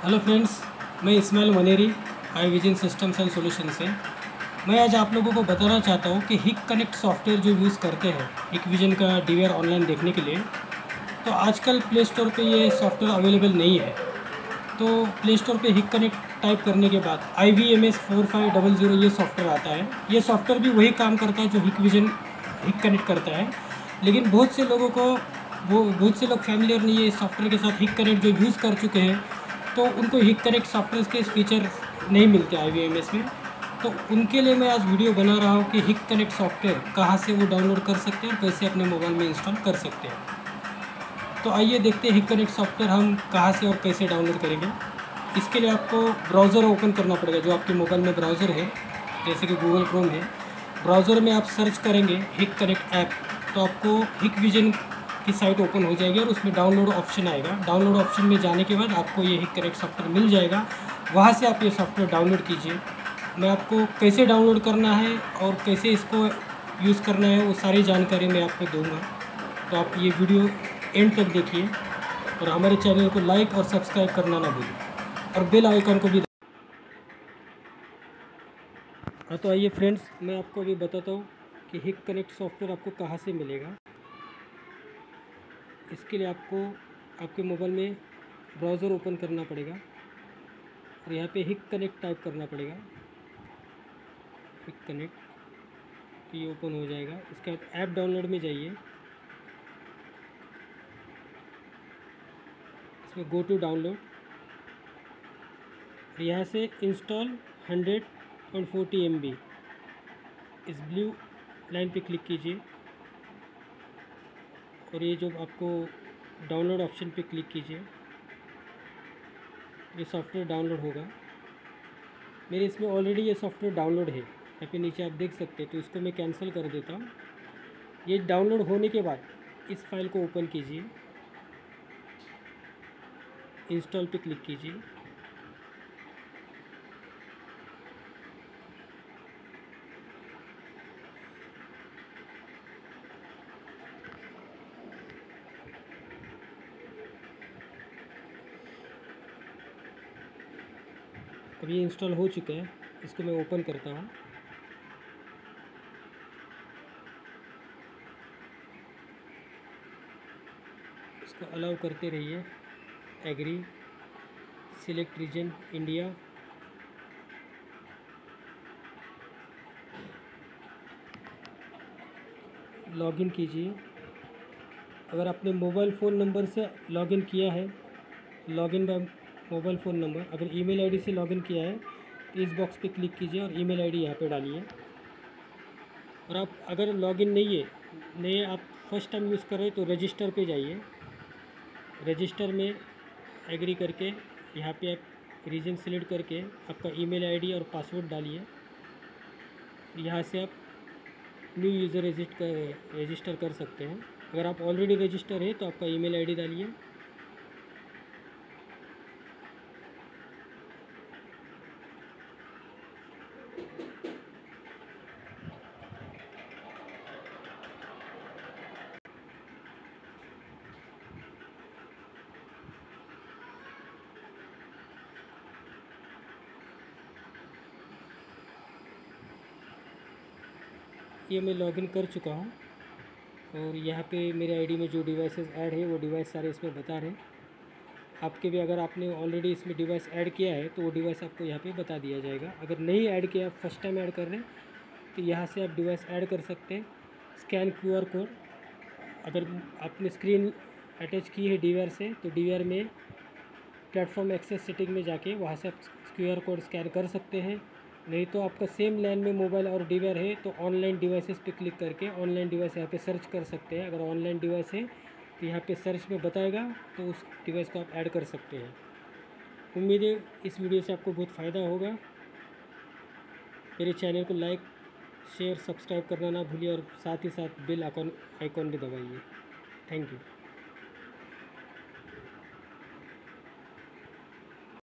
Hello friends, मैं Ismail Maneri I Vision Systems and Solution से। मैं आज आप लोगों को बताना चाहता हूँ कि हिक कनेक्ट सॉफ्टवेयर जो यूज़ करते हैं हिक विजन का डीवीआर ऑनलाइन देखने के लिए, तो आजकल प्ले स्टोर पे ये सॉफ्टवेयर अवेलेबल नहीं है। तो प्ले स्टोर पे हिक कनेक्ट टाइप करने के बाद IVMS 4500 ये सॉफ्टवेयर आता है। ये सॉफ्टवेयर भी वही काम करता है जो हिक विजन हिक कनेक्ट करता है, लेकिन बहुत से लोग फैमिलियर नहीं है इस सॉफ्टवेयर के साथ। हिक कनेक्ट जो यूज़ कर चुके हैं तो उनको हिक कनेक्ट सॉफ्टवेयर के फीचर नहीं मिलते IVMS में। तो उनके लिए मैं आज वीडियो बना रहा हूँ कि हिक कनेक्ट सॉफ्टवेयर कहाँ से वो डाउनलोड कर सकते हैं और कैसे अपने मोबाइल में इंस्टॉल कर सकते हैं। तो आइए देखते हैं हिक कनेक्ट सॉफ्टवेयर हम कहाँ से और कैसे डाउनलोड करेंगे। इसके लिए आपको ब्राउज़र ओपन करना पड़ेगा, जो आपके मोबाइल में ब्राउज़र है, जैसे कि गूगल क्रोम है। ब्राउज़र में आप सर्च करेंगे हिक कनेक्ट ऐप, तो आपको हिक विजन की साइट ओपन हो जाएगी और उसमें डाउनलोड ऑप्शन आएगा। डाउनलोड ऑप्शन में जाने के बाद आपको ये हिक कनेक्ट सॉफ्टवेयर मिल जाएगा, वहाँ से आप ये सॉफ्टवेयर डाउनलोड कीजिए। मैं आपको कैसे डाउनलोड करना है और कैसे इसको यूज़ करना है वो सारी जानकारी मैं आपको दूंगा। तो आप ये वीडियो एंड तक देखिए और हमारे चैनल को लाइक और सब्सक्राइब करना ना भूलें और बेल आइकन को भी। हाँ, तो आइए फ्रेंड्स, मैं आपको अभी बताता हूँ कि हिक कनेक्ट सॉफ्टवेयर आपको कहाँ से मिलेगा। इसके लिए आपको आपके मोबाइल में ब्राउज़र ओपन करना पड़ेगा और यहाँ पे हिक कनेक्ट टाइप करना पड़ेगा। हिक कनेक्ट, तो ये ओपन हो जाएगा। इसके बाद ऐप डाउनलोड में जाइए, इसमें गो टू डाउनलोड, यहाँ से इंस्टॉल 100.40 MB इस ब्लू लाइन पे क्लिक कीजिए और ये जो आपको डाउनलोड ऑप्शन पे क्लिक कीजिए। ये सॉफ्टवेयर डाउनलोड होगा। मेरे इसमें ऑलरेडी ये सॉफ्टवेयर डाउनलोड है, यहाँ पे नीचे आप देख सकते हैं। तो इसको मैं कैंसिल कर देता हूँ। ये डाउनलोड होने के बाद इस फाइल को ओपन कीजिए, इंस्टॉल पे क्लिक कीजिए। अब ये इंस्टॉल हो चुका है, इसको मैं ओपन करता हूँ। इसको अलाउ करते रहिए, agree, select region India, login कीजिए। अगर आपने मोबाइल फ़ोन नंबर से लॉगिन किया है, login by mobile phone number, अगर ईमेल आईडी से लॉगिन किया है तो इस बॉक्स पे क्लिक कीजिए और ईमेल आईडी यहाँ पे डालिए। और आप अगर लॉगिन नहीं है, नए आप फर्स्ट टाइम यूज़ कर रहे हैं, तो रजिस्टर पे जाइए। रजिस्टर में एग्री करके यहाँ पे आप रीजन सेलेक्ट करके आपका ईमेल आईडी और पासवर्ड डालिए। यहाँ से आप न्यू यूज़र रजिस्टर कर सकते हैं। अगर आप ऑलरेडी रजिस्टर है तो आपका ईमेल आईडी डालिए। ये मैं लॉगिन कर चुका हूँ और यहाँ पे मेरे आईडी में जो डिवाइसेस ऐड है वो डिवाइस सारे इसमें बता रहे हैं। आपके भी अगर आपने ऑलरेडी इसमें डिवाइस ऐड किया है तो वो डिवाइस आपको यहाँ पे बता दिया जाएगा। अगर नहीं ऐड किया, आप फर्स्ट टाइम ऐड कर रहे हैं, तो यहाँ से आप डिवाइस ऐड कर सकते हैं। स्कैन QR कोड, अगर आपने स्क्रीन अटैच की है डीवीआर से, तो डीवीआर में प्लेटफॉर्म एक्सेस सेटिंग में जाके वहाँ से आप QR कोड स्कैन कर सकते हैं। नहीं तो आपका सेम लाइन में मोबाइल और डीवीआर है तो ऑनलाइन डिवाइसेस पे क्लिक करके ऑनलाइन डिवाइस यहाँ पे सर्च कर सकते हैं। अगर ऑनलाइन डिवाइस है तो यहाँ पे सर्च में बताएगा, तो उस डिवाइस को आप ऐड कर सकते हैं। उम्मीद है इस वीडियो से आपको बहुत फ़ायदा होगा। मेरे चैनल को लाइक, शेयर, सब्सक्राइब करना ना भूलिए और साथ ही साथ बेल आइकॉन भी दबाइए। Thank you.